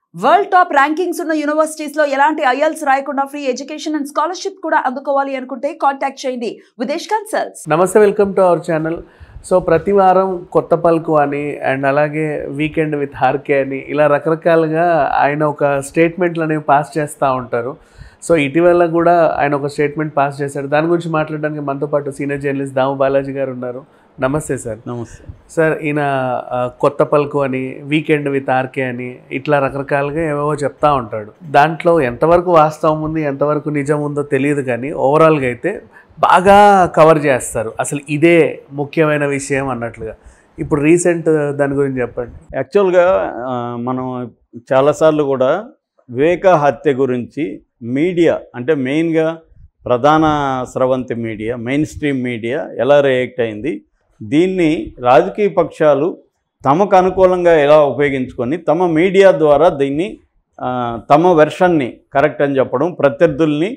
World top rankings ఉన్న universities లో ఎలాంటి ఐఎల్స్ రాయకుండా ఫ్రీ ఎడ్యుకేషన్ అండ్ స్కాలర్షిప్ కూడా అందుకోవాలి అనుకుంటే కాంటాక్ట్ చేయండి విదేశ్ కన్సల్ట్స్. నమస్తే, welcome to our channel. So ప్రతి వారం కొత్త పలుకు అని అండ్ అలాగే వీకెండ్ విత్ హార్కే అని ఇలా రకరకాలుగా ఆయన ఒక స్టేట్మెంట్లు అనేవి పాస్ చేస్తూ ఉంటారు. సో ఇటీవల కూడా ఆయన ఒక స్టేట్మెంట్ పాస్ చేశారు. దాని గురించి మాట్లాడడానికి మనతో పాటు సీనియర్ జర్నలిస్ట్ దాము బాలాజీ గారు ఉన్నారు. నమస్తే సార్. నమస్తే సార్. ఈయన కొత్త పలుకు అని, వీకెండ్ విత్ ఆర్కే అని ఇట్లా రకరకాలుగా ఏవేవో చెప్తా ఉంటాడు. దాంట్లో ఎంతవరకు వాస్తవం ఉంది, ఎంతవరకు నిజం ఉందో తెలియదు, కానీ ఓవరాల్గా అయితే బాగా కవర్ చేస్తారు. అసలు ఇదే ముఖ్యమైన విషయం అన్నట్లుగా. ఇప్పుడు రీసెంట్ దాని గురించి చెప్పండి. యాక్చువల్గా మనం చాలాసార్లు కూడా వివేక హత్య గురించి మీడియా అంటే మెయిన్గా ప్రధాన స్రవంతి మీడియా, మెయిన్ స్ట్రీమ్ మీడియా ఎలా రియాక్ట్ అయింది, దీన్ని రాజకీయ పక్షాలు తమకు అనుకూలంగా ఎలా ఉపయోగించుకొని తమ మీడియా ద్వారా దీన్ని తమ వెర్షన్ని కరెక్ట్ అని చెప్పడం, ప్రత్యర్థుల్ని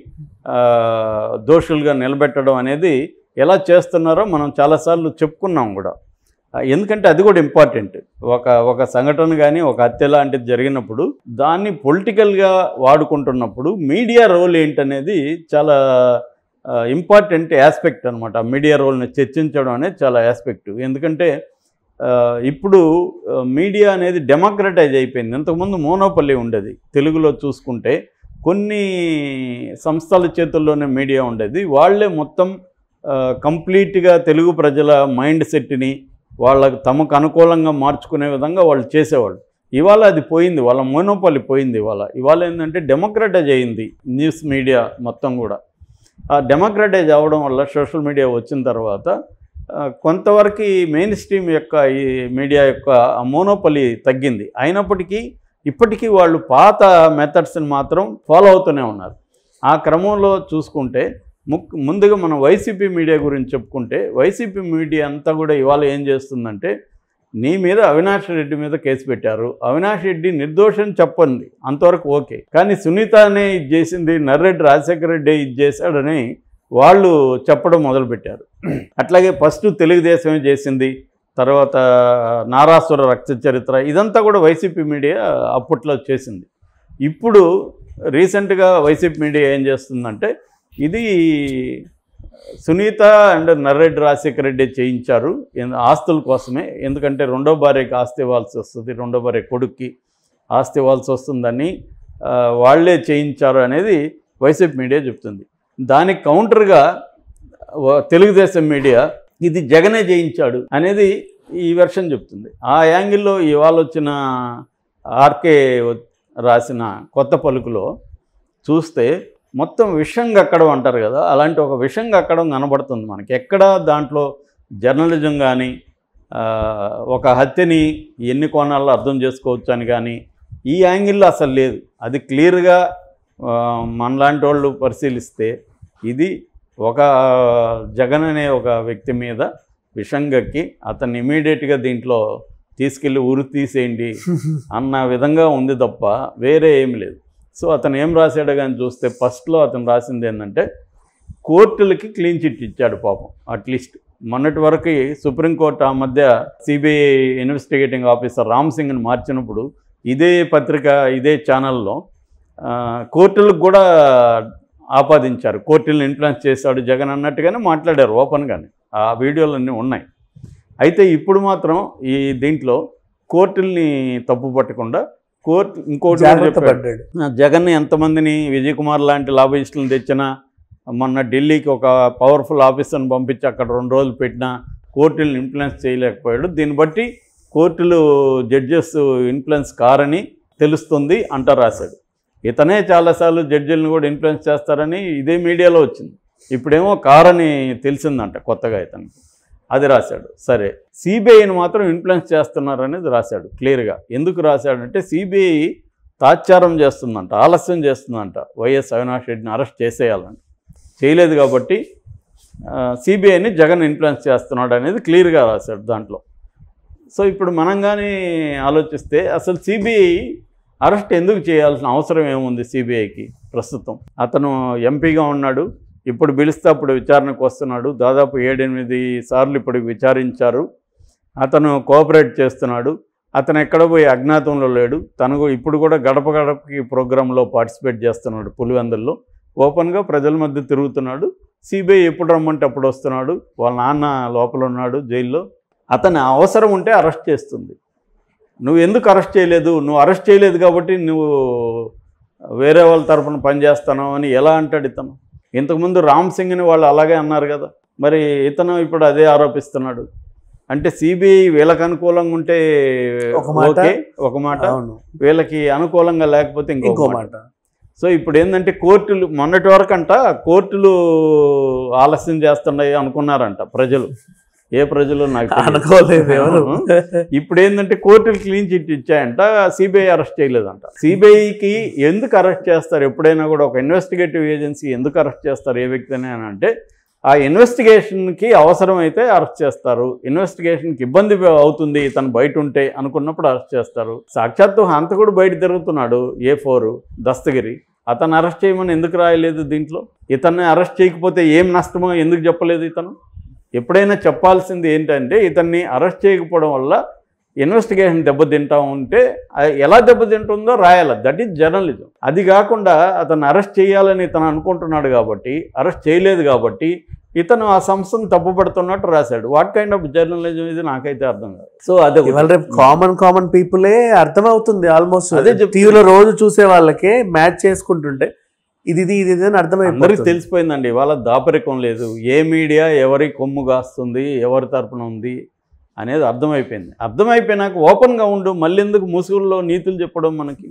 దోషులుగా నిలబెట్టడం అనేది ఎలా చేస్తున్నారో మనం చాలాసార్లు చెప్పుకున్నాం కూడా. ఎందుకంటే అది కూడా ఇంపార్టెంట్. ఒక సంఘటన కానీ ఒక హత్య లాంటిది జరిగినప్పుడు దాన్ని పొలిటికల్గా వాడుకుంటున్నప్పుడు మీడియా రోల్ ఏంటనేది చాలా ఇంపార్టెంట్ ఆస్పెక్ట్ అనమాట. మీడియా రోల్ని చర్చించడం అనేది చాలా ఆస్పెక్ట్. ఎందుకంటే ఇప్పుడు మీడియా అనేది డెమోక్రటైజ్ అయిపోయింది. ఇంతకుముందు మోనోపల్లి ఉండేది. తెలుగులో చూసుకుంటే కొన్ని సంస్థల చేతుల్లోనే మీడియా ఉండేది. వాళ్ళే మొత్తం కంప్లీట్గా తెలుగు ప్రజల మైండ్ సెట్ని వాళ్ళకు తమకు అనుకూలంగా మార్చుకునే విధంగా వాళ్ళు చేసేవాళ్ళు. ఇవాళ అది పోయింది, వాళ్ళ మోనోపల్లి పోయింది. ఇవాళ ఏంటంటే డెమోక్రటైజ్ అయింది న్యూస్ మీడియా మొత్తం కూడా. ఆ డెమోక్రటైజ్ అవ్వడం వల్ల సోషల్ మీడియా వచ్చిన తర్వాత కొంతవరకు మెయిన్ స్ట్రీమ్ యొక్క ఈ మీడియా యొక్క మోనోపలి తగ్గింది. అయినప్పటికీ ఇప్పటికీ వాళ్ళు పాత మెథడ్స్ని మాత్రం ఫాలో అవుతూనే ఉన్నారు. ఆ క్రమంలో చూసుకుంటే ముందుగా మనం వైసీపీ మీడియా గురించి చెప్పుకుంటే, వైసీపీ మీడియా అంతా కూడా ఇవాళ ఏం చేస్తుందంటే, నీ మీద అవినాష్ రెడ్డి మీద కేసు పెట్టారు, అవినాష్ రెడ్డి నిర్దోషం చెప్పండి, అంతవరకు ఓకే, కానీ సునీతనే ఇది చేసింది, నర్రెడ్డి రాజశేఖర రెడ్డి ఇది చేశాడని వాళ్ళు చెప్పడం మొదలుపెట్టారు. అట్లాగే ఫస్ట్ తెలుగుదేశమే చేసింది, తర్వాత నారాసుర రక్త చరిత్ర, ఇదంతా కూడా వైసీపీ మీడియా అప్పట్లో చేసింది. ఇప్పుడు రీసెంట్గా వైసీపీ మీడియా ఏం చేస్తుందంటే, ఇది సునీత అండ్ నర్రెడ్డి రాజశేఖర రెడ్డి చేయించారు ఆస్తుల కోసమే, ఎందుకంటే రెండో భార్యకి ఆస్తి ఇవ్వాల్సి వస్తుంది, రెండో భార్య కొడుక్కి ఆస్తి ఇవ్వాల్సి వస్తుందని వాళ్ళే చేయించారు అనేది వైసీపీ మీడియా చెప్తుంది. దానికి కౌంటర్గా తెలుగుదేశం మీడియా ఇది జగనే చేయించాడు అనేది ఈ వెర్షన్ చెప్తుంది. ఆ యాంగిల్లో ఇవాళ వచ్చిన ఆర్కే రాసిన కొత్త పలుకులో చూస్తే మొత్తం విషం కక్కడం అంటారు కదా, అలాంటి ఒక విషం కక్కడం కనబడుతుంది మనకి. ఎక్కడ దాంట్లో జర్నలిజం కానీ ఒక హత్యని ఎన్ని కోణాల్లో అర్థం చేసుకోవచ్చు అని కానీ ఈ యాంగిల్లో అసలు లేదు. అది క్లియర్గా మనలాంటి వాళ్ళు పరిశీలిస్తే ఇది ఒక జగన్ అనే ఒక వ్యక్తి మీద విషం కక్కి అతన్ని ఇమీడియట్గా దీంట్లో తీసుకెళ్ళి ఉరి తీసేయండి అన్న విధంగా ఉంది తప్ప వేరే ఏం లేదు. సో అతను ఏం రాశాడు కానీ చూస్తే ఫస్ట్లో అతను రాసింది ఏంటంటే, కోర్టులకి క్లీన్ చిట్ ఇచ్చాడు పాపం. అట్లీస్ట్ మొన్నటి వరకు సుప్రీంకోర్టు ఆ మధ్య సిబిఐ ఇన్వెస్టిగేటింగ్ ఆఫీసర్ రామ్ సింగ్ని మార్చినప్పుడు ఇదే పత్రిక ఇదే ఛానల్లో కోర్టులకు కూడా ఆపాదించారు, కోర్టులను ఇన్ఫ్లుయెన్స్ చేశాడు జగన్ అన్నట్టుగానే మాట్లాడారు ఓపెన్గానే. ఆ వీడియోలన్నీ ఉన్నాయి. అయితే ఇప్పుడు మాత్రం ఈ దీంట్లో కోర్టుల్ని తప్పు పట్టకుండా కోర్టు ఇంకోటి చెప్పాడు, జగన్ ఎంతమందిని విజయ్ కుమార్ లాంటి లాబయిస్టులను తెచ్చినా, మొన్న ఢిల్లీకి ఒక పవర్ఫుల్ ఆఫీసర్ని పంపించి అక్కడ 2 రోజులు పెట్టినా కోర్టులను ఇన్ఫ్లుయెన్స్ చేయలేకపోయాడు. దీన్ని బట్టి కోర్టులు జడ్జెస్ ఇన్ఫ్లుయెన్స్ కారని తెలుస్తుంది అంటూ రాశాడు. ఇతనే చాలాసార్లు జడ్జిలను కూడా ఇన్ఫ్లుయెన్స్ చేస్తారని ఇదే మీడియాలో వచ్చింది. ఇప్పుడేమో కారని తెలిసిందంట కొత్తగా ఇతనికి, అది రాశాడు. సరే, సిబిఐని మాత్రం ఇన్ఫ్లుయెన్స్ చేస్తున్నారు అనేది రాశాడు క్లియర్గా. ఎందుకు రాశాడంటే, సిబిఐ తాత్సారం చేస్తుందంట, ఆలస్యం చేస్తుందంట వైఎస్ అవినాష్ రెడ్డిని అరెస్ట్ చేసేయాలని, చేయలేదు కాబట్టి సిబిఐని జగన్ ఇన్ఫ్లుయెన్స్ చేస్తున్నాడు అనేది క్లియర్గా రాశాడు దాంట్లో. సో ఇప్పుడు మనం కానీ ఆలోచిస్తే అసలు సిబిఐ అరెస్ట్ ఎందుకు చేయాల్సిన అవసరం ఏముంది సిబిఐకి? ప్రస్తుతం అతను ఎంపీగా ఉన్నాడు, ఇప్పుడు పిలిస్తే అప్పుడు విచారణకు వస్తున్నాడు. దాదాపు 7-8 సార్లు ఇప్పుడు విచారించారు. అతను కోఆపరేట్ చేస్తున్నాడు. అతను ఎక్కడ పోయి అజ్ఞాతంలో లేడు. తను ఇప్పుడు కూడా గడప గడపకి ప్రోగ్రాంలో పార్టిసిపేట్ చేస్తున్నాడు. పులివెందుల్లో ఓపెన్గా ప్రజల మధ్య తిరుగుతున్నాడు. సిబిఐ ఎప్పుడు రమ్మంటే అప్పుడు వస్తున్నాడు. వాళ్ళ నాన్న లోపల ఉన్నాడు జైల్లో. అతని అవసరం ఉంటే అరెస్ట్ చేస్తుంది. నువ్వు ఎందుకు అరెస్ట్ చేయలేదు? నువ్వు అరెస్ట్ చేయలేదు కాబట్టి నువ్వు వేరే వాళ్ళ తరఫున పనిచేస్తాను అని ఎలా అంటాడు ఇతను? ఇంతకుముందు రామ్ సింగ్ని వాళ్ళు అలాగే అన్నారు కదా. మరి ఇతను ఇప్పుడు అదే ఆరోపిస్తున్నాడు. అంటే సిబిఐ వీళ్ళకి అనుకూలంగా ఉంటే ఓకే ఒక మాట, వీళ్ళకి అనుకూలంగా లేకపోతే ఇంకో మాట. సో ఇప్పుడు ఏంటంటే కోర్టులు మొన్నటి వరకు అంట కోర్టులు ఆలస్యం చేస్తున్నాయి అనుకున్నారంట ప్రజలు. ఏ ప్రజలు నాకు అనుకోలేదు. ఇప్పుడు ఏంటంటే కోర్టులు క్లీన్ చిట్ ఇచ్చాయంట, సిబిఐ అరెస్ట్ చేయలేదంట. సిబిఐకి ఎందుకు అరెస్ట్ చేస్తారు? ఎప్పుడైనా కూడా ఒక ఇన్వెస్టిగేటివ్ ఏజెన్సీ ఎందుకు అరెస్ట్ చేస్తారు ఏ వ్యక్తిని అని అంటే, ఆ ఇన్వెస్టిగేషన్కి అవసరమైతే అరెస్ట్ చేస్తారు. ఇన్వెస్టిగేషన్కి ఇబ్బంది అవుతుంది ఇతను బయట ఉంటే అనుకున్నప్పుడు అరెస్ట్ చేస్తారు. సాక్షాత్తు హంతకుడు బయట తిరుగుతున్నాడు A4 దస్తగిరి. అతను అరెస్ట్ చేయమని ఎందుకు రాయలేదు దీంట్లో? ఇతన్ని అరెస్ట్ చేయకపోతే ఏం నష్టమో ఎందుకు చెప్పలేదు ఇతను? ఎప్పుడైనా చెప్పాల్సింది ఏంటంటే, ఇతన్ని అరెస్ట్ చేయకపోవడం వల్ల ఇన్వెస్టిగేషన్ దెబ్బతింటా ఉంటే ఎలా దెబ్బతింటుందో రాయాలి. That is journalism. అది కాకుండా అతను అరెస్ట్ చేయాలని ఇతను అనుకుంటున్నాడు కాబట్టి, అరెస్ట్ చేయలేదు కాబట్టి ఇతను ఆ సంస్థను తప్పుపడుతున్నట్టు రాశాడు. వాట్ కైండ్ ఆఫ్ జర్నలిజం ఇది నాకైతే అర్థం కాదు. సో అదే రేపు కామన్ పీపులే అర్థమవుతుంది. ఆల్మోస్ట్ అదే టీవీలో రోజు చూసే వాళ్ళకే మ్యాచ్ చేసుకుంటుంటే ఇది అని అర్థమైంది. అందరికీ తెలిసిపోయిందండి. ఇవాళ దాపరికం లేదు. ఏ మీడియా ఎవరి కొమ్ము కాస్తుంది, ఎవరి తరపున ఉంది అనేది అర్థమైపోయింది. అర్థమైపోయినాక ఓపెన్గా ఉండు. మళ్ళీ ఎందుకు ముసుగుల్లో నీతులు చెప్పడం మనకి?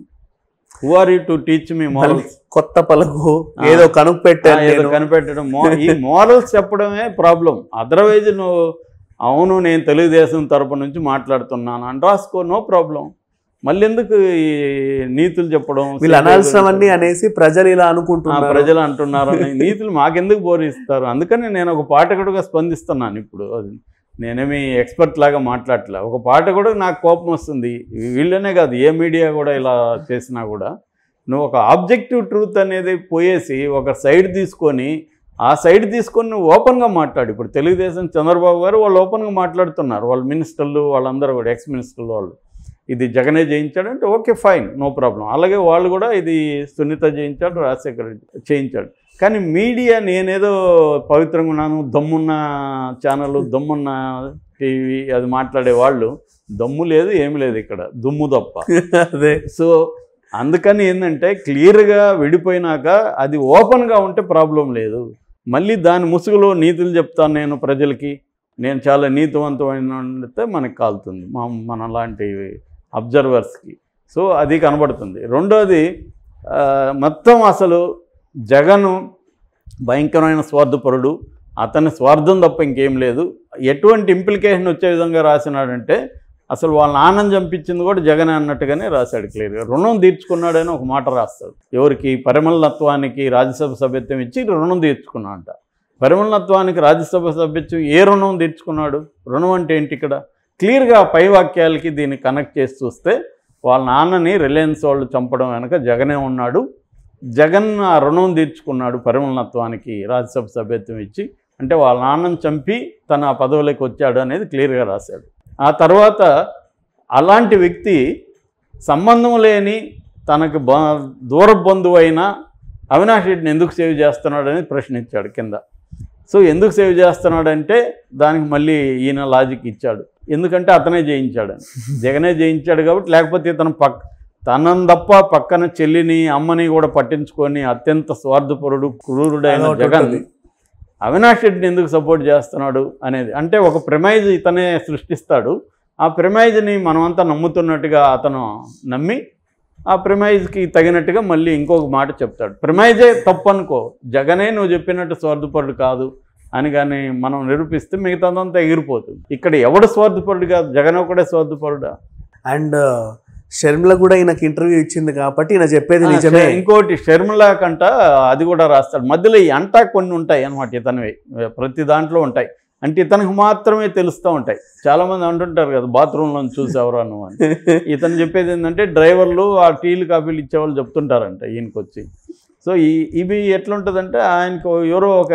Who are you to teach me morals? కొత్త పలుకు ఏదో కనిపెట్టడం, ఈ మోరల్స్ చెప్పడమే ప్రాబ్లం. అదర్వైజ్ నువ్వు అవును నేను తెలుగుదేశం తరపు నుంచి మాట్లాడుతున్నాను అని రాసుకో, నో ప్రాబ్లం. మళ్ళీ ఎందుకు ఈ నీతులు చెప్పడం? వీళ్ళు అనాల్సినవన్నీ అనేసి ప్రజలు ఇలా అనుకుంటున్నారు, ప్రజలు అంటున్నారు అని నీతులు మాకెందుకు బోధిస్తారు? అందుకని నేను ఒక పాఠకుడుగా స్పందిస్తున్నాను. ఇప్పుడు అది నేనేమి ఎక్స్పర్ట్ లాగా మాట్లాడలే. ఒక పాఠకుడు నాకు కోపం వస్తుంది. వీళ్ళనే కాదు, ఏ మీడియా కూడా ఇలా చేసినా కూడా నువ్వు ఒక ఆబ్జెక్టివ్ ట్రూత్ అనేది పోయేసి ఒక సైడ్ తీసుకొని ఆ సైడ్ తీసుకొని నువ్వు ఓపెన్గా మాట్లాడు. ఇప్పుడు తెలుగుదేశం చంద్రబాబు గారు వాళ్ళు ఓపెన్గా మాట్లాడుతున్నారు. వాళ్ళ మినిస్టర్లు వాళ్ళందరూ కూడా ఎక్స్ మినిస్టర్లు వాళ్ళు ఇది జగనే చేయించాడంటే ఓకే ఫైన్, నో ప్రాబ్లం. అలాగే వాళ్ళు కూడా ఇది సునీత చేయించాడు, రాజశేఖర్ చేయించాడు. కానీ మీడియా నేనేదో పవిత్రంగా ఉన్నాను, దమ్మున్న ఛానల్, దమ్మున్న టీవీ అది మాట్లాడే వాళ్ళు దమ్ము లేదు ఏమి లేదు ఇక్కడ, దుమ్ము తప్ప. అదే. సో అందుకని ఏంటంటే క్లియర్గా విడిపోయినాక అది ఓపెన్గా ఉంటే ప్రాబ్లం లేదు. మళ్ళీ దాని ముసుగులో నీతులు చెప్తాను నేను ప్రజలకి, నేను చాలా నీతివంతమైతే మనకి కాలుతుంది మన లాంటి అబ్జర్వర్స్కి. సో అది కనబడుతుంది. రెండోది మొత్తం అసలు జగను భయంకరమైన స్వార్థపరుడు, అతని స్వార్థం తప్ప ఇంకేం లేదు. ఎటువంటి ఇంప్లికేషన్ వచ్చే విధంగా రాసినాడంటే అసలు వాళ్ళ నాన్నం చంపించింది కూడా జగనే అన్నట్టుగానే రాశాడు క్లియర్గా. రుణం తీర్చుకున్నాడని ఒక మాట రాస్తాడు. ఎవరికి? పరిమళనత్వానికి రాజ్యసభ సభ్యత్వం ఇచ్చి రుణం తీర్చుకున్నాడంట. పరిమళనత్వానికి రాజ్యసభ సభ్యత్వం ఏ రుణం తీర్చుకున్నాడు? రుణం అంటే ఏంటి? ఇక్కడ క్లియర్గా పై వాక్యాలకి దీన్ని కనెక్ట్ చేసి చూస్తే వాళ్ళ నాన్నని రిలయన్స్ వాళ్ళు చంపడం వెనక జగనే ఉన్నాడు. జగన్ ఆ రుణం తీర్చుకున్నాడు పరిమళనత్వానికి రాజ్యసభ సభ్యత్వం ఇచ్చి. అంటే వాళ్ళ నాన్నని చంపి తన ఆ పదవులోకి వచ్చాడు అనేది క్లియర్గా రాశాడు. ఆ తర్వాత అలాంటి వ్యక్తి సంబంధం లేని తనకు దూర బంధువు అయిన అవినాష్ రెడ్డిని ఎందుకు సేవ్ చేస్తున్నాడు అనేది ప్రశ్నించాడు కింద. సో ఎందుకు సేవ్ చేస్తున్నాడంటే దానికి మళ్ళీ ఈయన లాజిక్ ఇచ్చాడు. ఎందుకంటే అతనే జయించాడని, జగనే జయించాడు కాబట్టి. లేకపోతే ఇతను తనను తప్ప పక్కన చెల్లిని అమ్మని కూడా పట్టించుకొని అత్యంత స్వార్థపరుడు క్రూరుడైన జగన్ అవినాష్ రెడ్డిని ఎందుకు సపోర్ట్ చేస్తున్నాడు అనేది, అంటే ఒక ప్రెమైజ్ ఇతనే సృష్టిస్తాడు. ఆ ప్రెమైజ్ని మనమంతా నమ్ముతున్నట్టుగా అతను నమ్మి ఆ ప్రెమైజ్కి తగినట్టుగా మళ్ళీ ఇంకొక మాట చెప్తాడు. ప్రెమైజే తప్పు అనుకో, జగనే నువ్వు చెప్పినట్టు స్వార్థపరుడు కాదు అని కానీ మనం నిరూపిస్తే మిగతాదంతా ఎగిరిపోతుంది. ఇక్కడ ఎవడు స్వార్థపరుడు కాదు, జగన్ ఒకడే స్వార్థపరుడా. అండ్ షర్మిల కూడా ఈయనకి ఇంటర్వ్యూ ఇచ్చింది కాబట్టి ఈయన చెప్పేది నిజమే. ఇంకోటి షర్మిల కంట అది కూడా రాస్తాడు. మధ్యలో ఈ అంటా కొన్ని ఉంటాయి అన్నమాట, ఇతనివి ప్రతి దాంట్లో ఉంటాయి. అంటే ఇతనికి మాత్రమే తెలుస్తూ ఉంటాయి. చాలామంది అంటుంటారు కదా బాత్రూంలో చూసేవరా నువ్వు అని. ఇతను చెప్పేది ఏంటంటే డ్రైవర్లు ఆ టీలు కాఫీలు ఇచ్చేవాళ్ళు చెప్తుంటారంట ఈయనకి వచ్చి. సో ఇవి ఎట్లుంటుందంటే ఆయనకు ఎవరో ఒక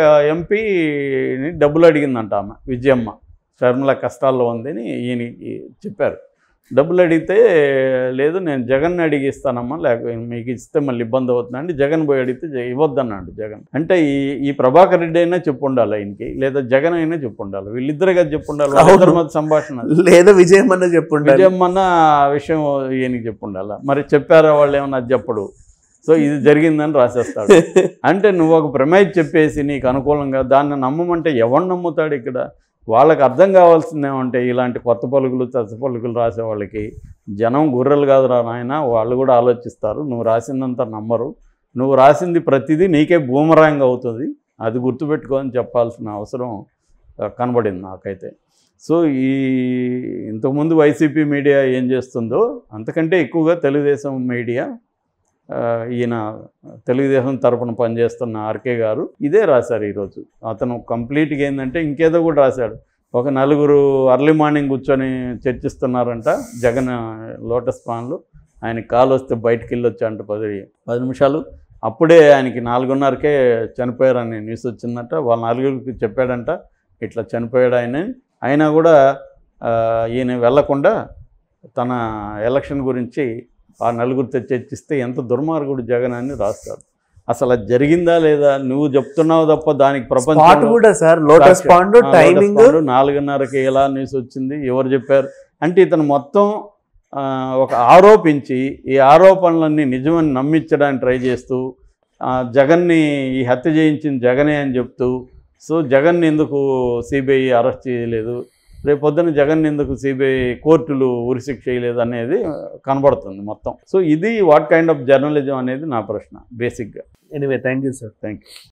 ఎంపీని డబ్బులు అడిగిందంట ఆమె, విజయమ్మ, షర్మిల కష్టాల్లో ఉందని ఈయనకి చెప్పారు. డబ్బులు అడిగితే లేదు నేను జగన్ అడిగిస్తానమ్మా, లేకపోతే మీకు ఇస్తే మళ్ళీ ఇబ్బంది అవుతుందండి. జగన్ పోయి అడిగితే ఇవ్వద్దన్నాడు జగన్. అంటే ఈ ప్రభాకర్ రెడ్డి అయినా చెప్పు ఉండాలి ఆయనకి, లేదా జగన్ అయినా చెప్పు ఉండాలి, వీళ్ళిద్దరుగా చెప్పు ఉండాలి. వాళ్ళిద్దరి మధ్య సంభాషణ, లేదా విజయమన్న చెప్పు, విజయమన్న విషయం ఈయనకి చెప్పు ఉండాలి. మరి చెప్పారా వాళ్ళు ఏమన్నా అది చెప్పడు. సో ఇది జరిగిందని రాసేస్తాడు. అంటే నువ్వు ఒక ప్రమేయం చెప్పేసి నీకు అనుకూలంగా దాన్ని నమ్మమంటే ఎవరు నమ్ముతాడు ఇక్కడ? వాళ్ళకి అర్థం కావాల్సిందేమంటే ఇలాంటి కొత్త పలుకులు చచ్చ పలుకులు రాసే వాళ్ళకి జనం గుర్రెలు కాదు రా నాయన, వాళ్ళు కూడా ఆలోచిస్తారు. నువ్వు రాసిందంతా నమ్మరు, నువ్వు రాసింది ప్రతిదీ నీకే బూమరాంగ్ అవుతుంది, అది గుర్తుపెట్టుకో అని చెప్పాల్సిన అవసరం కనబడింది నాకైతే. సో ఇంతకుముందు వైసీపీ మీడియా ఏం చేస్తుందో అంతకంటే ఎక్కువగా తెలుగుదేశం మీడియా, ఈయన తెలుగుదేశం తరపున పనిచేస్తున్న ఆర్కే గారు ఇదే రాశారు ఈరోజు. అతను కంప్లీట్గా ఏంటంటే ఇంకేదో కూడా రాశాడు. ఒక నలుగురు అర్లీ మార్నింగ్ కూర్చొని చర్చిస్తున్నారంట జగన్ లోటస్ పాన్లు, ఆయనకి కాలు వస్తే బయటికి వెళ్ళొచ్చంట 10 నిమిషాలు. అప్పుడే ఆయనకి 4:30కే చనిపోయారని న్యూస్ వచ్చిందంట. వాళ్ళ నలుగురికి చెప్పాడంట ఇట్లా చనిపోయాడు ఆయన. అయినా కూడా ఈయన వెళ్లకుండా తన ఎలక్షన్ గురించి ఆ నలుగురితో చర్చిస్తే ఎంత దుర్మార్గుడు జగన్ అని రాస్తాడు. అసలు అది జరిగిందా లేదా నువ్వు చెప్తున్నావు తప్ప దానికి ప్రపంచం కూడా సార్ లోటస్ పాండ్ టైమింగ్ 4:30కి ఎలా న్యూస్ వచ్చింది, ఎవరు చెప్పారు అంటే ఇతను మొత్తం ఒక ఆరోపించి ఈ ఆరోపణలన్నీ నిజమని నమ్మించడానికి ట్రై చేస్తూ జగన్ని ఈ హత్య చేయించింది జగనే అని చెప్తూ, సో జగన్ని ఎందుకు సిబిఐ అరెస్ట్ చేయలేదు, రేపు పొద్దున్న జగన్ ఎందుకు సిబిఐ కోర్టులు ఉరిశిక్ష చేయలేదు అనేది కనబడుతుంది మొత్తం. సో ఇది వాట్ కైండ్ ఆఫ్ జర్నలిజం అనేది నా ప్రశ్న బేసిక్గా. Anyway thank you sir. Thank you.